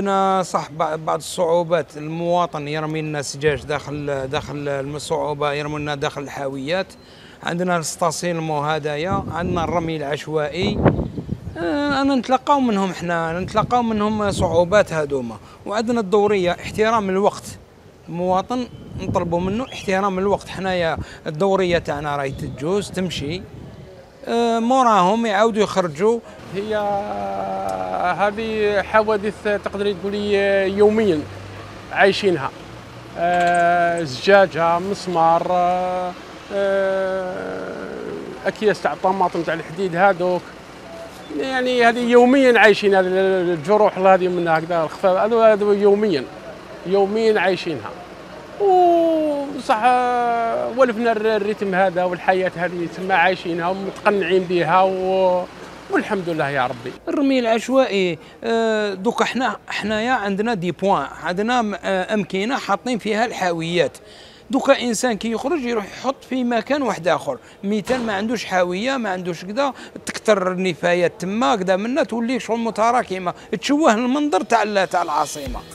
أنا صح بعض الصعوبات، المواطن يرمي لنا سجاج داخل الصعوبة، يرمي لنا داخل الحاويات. عندنا الستاسيلمو هدايا، عندنا الرمي العشوائي. أنا نتلقاو منهم صعوبات هذوما. وعندنا الدورية، احترام الوقت. المواطن نطلبوا منه احترام الوقت. حنايا الدورية تاعنا راهي تجوز تمشي، موراهم يعاودوا يخرجوا. هي هذه حوادث تقدري تقولي يوميا عايشينها. زجاجة، مسمار، أكياس تاع الطماطم تاع الحديد هذوك، يعني هذه يوميا عايشين. الجروح هذه من هكذا الخفاف هذو يوميا عايشينها. وصح ولفنا الريتم هذا والحياة هذه تما عايشينها ومتقنعين بها والحمد لله يا ربي. الرمي العشوائي، دوكا حنايا عندنا دي بوان، عندنا أمكنة حاطين فيها الحاويات. دوكا إنسان كي يخرج يروح يحط في مكان واحد آخر، مثال ما عندوش حاوية، ما عندوش كذا، تكتر النفايات تما كذا منا، تولي شغل متراكمة، تشوه المنظر تاع العاصمة.